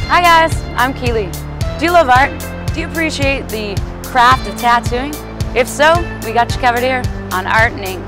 Hi guys, I'm Keely. Do you love art? Do you appreciate the craft of tattooing? If so, we got you covered here on Art&Ink.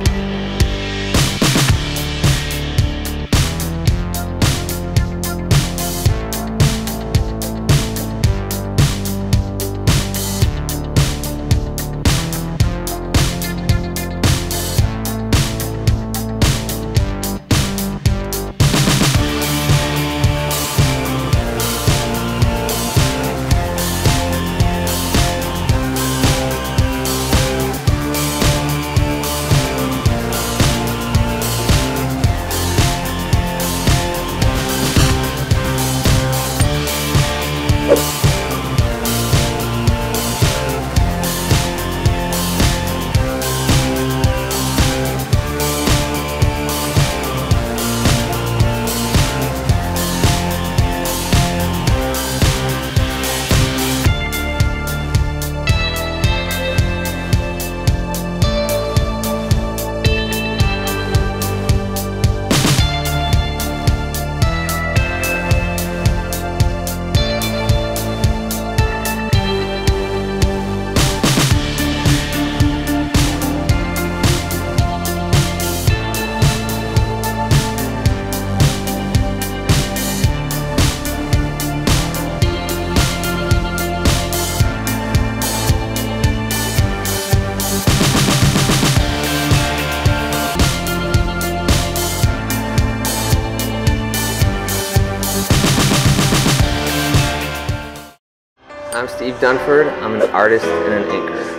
I'm Steve Dunford. I'm an artist and an inker.